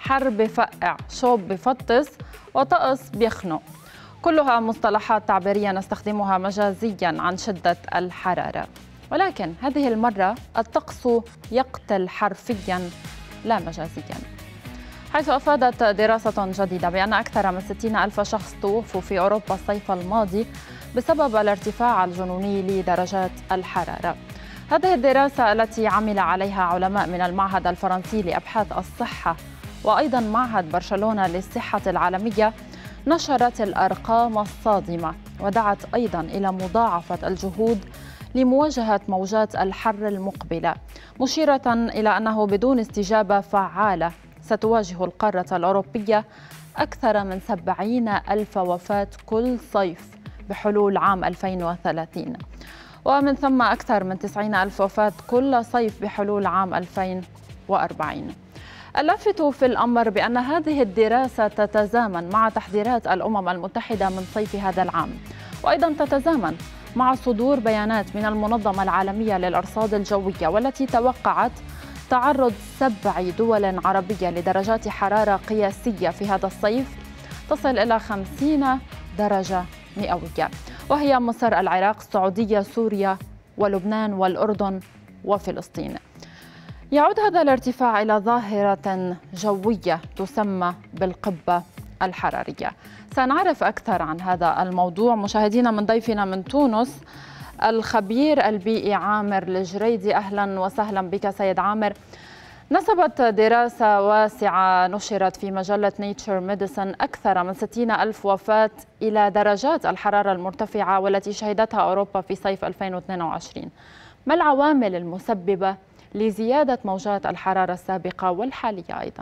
حر بفقع، شوب بفطس، وطقس بيخنق. كلها مصطلحات تعبيرية نستخدمها مجازياً عن شدة الحرارة، ولكن هذه المرة الطقس يقتل حرفياً لا مجازياً، حيث أفادت دراسة جديدة بأن أكثر من 60,000 شخص توفوا في أوروبا الصيف الماضي بسبب الارتفاع الجنوني لدرجات الحرارة. هذه الدراسة التي عمل عليها علماء من المعهد الفرنسي لأبحاث الصحة وأيضاً معهد برشلونة للصحة العالمية نشرت الأرقام الصادمة، ودعت أيضاً إلى مضاعفة الجهود لمواجهة موجات الحر المقبلة، مشيرة إلى أنه بدون استجابة فعالة ستواجه القارة الأوروبية أكثر من 70,000 وفاة كل صيف بحلول عام 2030، ومن ثم أكثر من 90,000 وفاة كل صيف بحلول عام 2040. اللافت في الأمر بأن هذه الدراسة تتزامن مع تحذيرات الأمم المتحدة من صيف هذا العام، وأيضا تتزامن مع صدور بيانات من المنظمة العالمية للأرصاد الجوية، والتي توقعت تعرض 7 دول عربية لدرجات حرارة قياسية في هذا الصيف تصل إلى 50 درجة مئوية، وهي مصر، العراق، السعودية، سوريا ولبنان والأردن وفلسطين. يعود هذا الارتفاع إلى ظاهرة جوية تسمى بالقبة الحرارية. سنعرف أكثر عن هذا الموضوع مشاهدينا من ضيفنا من تونس الخبير البيئي عامر الجريدي. أهلا وسهلا بك سيد عامر. نسبت دراسة واسعة نشرت في مجلة نيتشر ميديسن أكثر من 60,000 وفاة إلى درجات الحرارة المرتفعة والتي شهدتها أوروبا في صيف 2022. ما العوامل المسببة لزيادة موجات الحرارة السابقة والحالية أيضا؟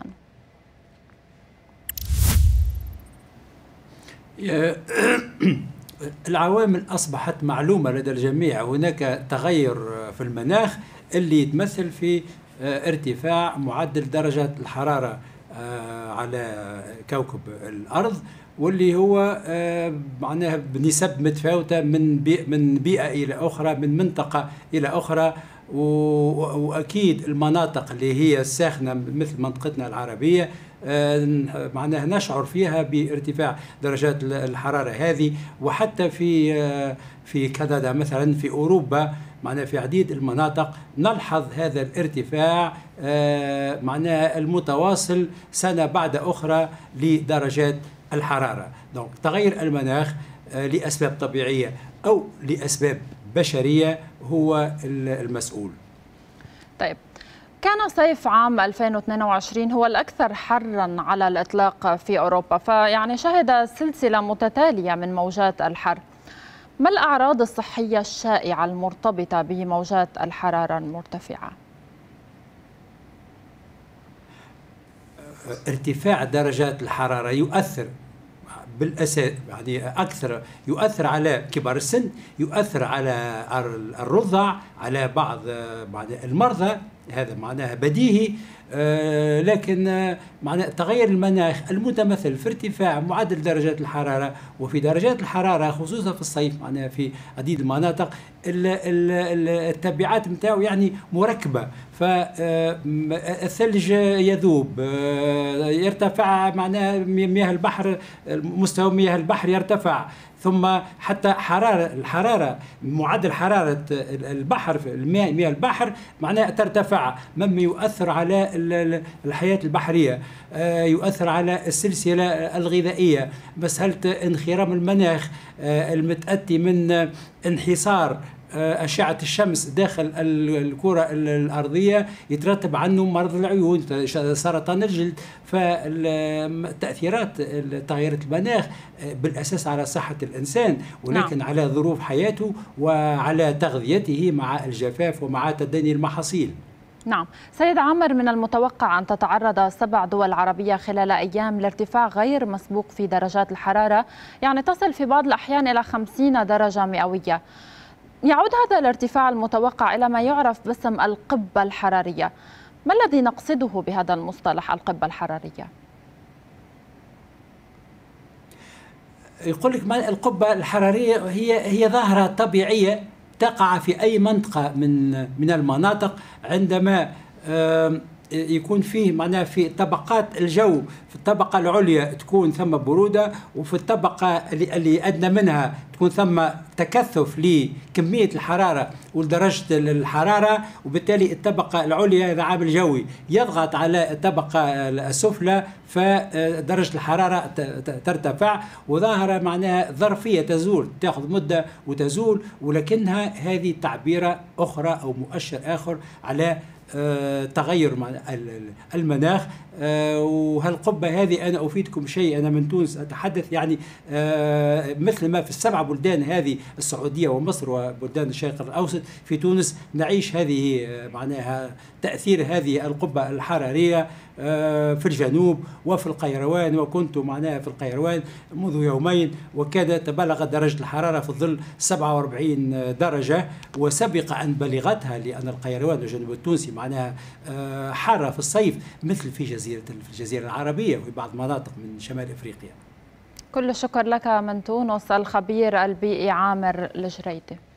العوامل أصبحت معلومة لدى الجميع. هناك تغير في المناخ اللي يتمثل في ارتفاع معدل درجة الحرارة على كوكب الأرض، واللي هو معناها بنسب متفاوتة من بيئة إلى أخرى، من منطقة إلى أخرى. وأكيد المناطق اللي هي الساخنة مثل منطقتنا العربية معناها نشعر فيها بارتفاع درجات الحرارة هذه، وحتى في كندا مثلا، في أوروبا معناها في عديد المناطق نلحظ هذا الارتفاع معناها المتواصل سنة بعد أخرى لدرجات الحرارة. دونك تغير المناخ لأسباب طبيعية أو لأسباب بشرية هو المسؤول. طيب، كان صيف عام 2022 هو الأكثر حراً على الإطلاق في أوروبا، فيعني شهد سلسلة متتالية من موجات الحر. ما الأعراض الصحية الشائعة المرتبطة بموجات الحرارة المرتفعة؟ ارتفاع درجات الحرارة يؤثر بالأساس، يعني أكثر يؤثر على كبار السن، يؤثر على الرضع، على بعض المرضى، هذا معناها بديهي. لكن معناها تغير المناخ المتمثل في ارتفاع معدل درجات الحرارة وفي درجات الحرارة خصوصا في الصيف معناها في عديد المناطق التبعات نتاعو يعني مركبة. فالثلج يذوب، يرتفع معناها مياه البحر، مستوى مياه البحر يرتفع، ثم حتى الحرارة معدل حرارة البحر، مياه البحر معناها ترتفع، مما يؤثر على الحياة البحرية، يؤثر على السلسلة الغذائية. مسألة انخرام المناخ المتأتي من انحسار أشعة الشمس داخل الكرة الأرضية يترتب عنه مرض العيون، سرطان الجلد. فتأثيرات تغيرات المناخ بالأساس على صحة الإنسان، ولكن على ظروف حياته وعلى تغذيته مع الجفاف ومع تدني المحاصيل. نعم سيد عامر، من المتوقع أن تتعرض 7 دول عربية خلال أيام لارتفاع غير مسبوق في درجات الحرارة، يعني تصل في بعض الأحيان إلى 50 درجة مئوية. يعود هذا الارتفاع المتوقع إلى ما يعرف باسم القبة الحرارية. ما الذي نقصده بهذا المصطلح القبة الحرارية؟ يقول لك القبة الحرارية هي ظاهرة طبيعية تقع في أي منطقة من المناطق عندما يكون فيه معناها في طبقات الجو، في الطبقة العليا تكون ثم برودة، وفي الطبقة اللي أدنى منها تكون ثم تكثف لكمية الحرارة ودرجة الحرارة، وبالتالي الطبقة العليا هذا عامل جوي يضغط على الطبقة السفلى، فدرجة الحرارة ترتفع، وظاهرة معناها ظرفية تزول، تأخذ مدة وتزول، ولكنها هذه تعبيرة أخرى أو مؤشر آخر على تغير المناخ. وهالقبة هذه أنا أفيدكم شيء، أنا من تونس أتحدث، يعني مثل ما في السبع بلدان هذه السعودية ومصر وبلدان الشرق الأوسط، في تونس نعيش هذه معناها تأثير هذه القبة الحرارية في الجنوب وفي القيروان، وكنت معناها في القيروان منذ يومين، وكانت بلغت درجة الحرارة في الظل 47 درجة، وسبق أن بلغتها، لأن القيروان والجنوب التونسي معناها حارة في الصيف مثل في الجزيرة العربية وفي بعض مناطق من شمال إفريقيا. كل الشكر لك من تونس الخبير البيئي عامر الجريدي.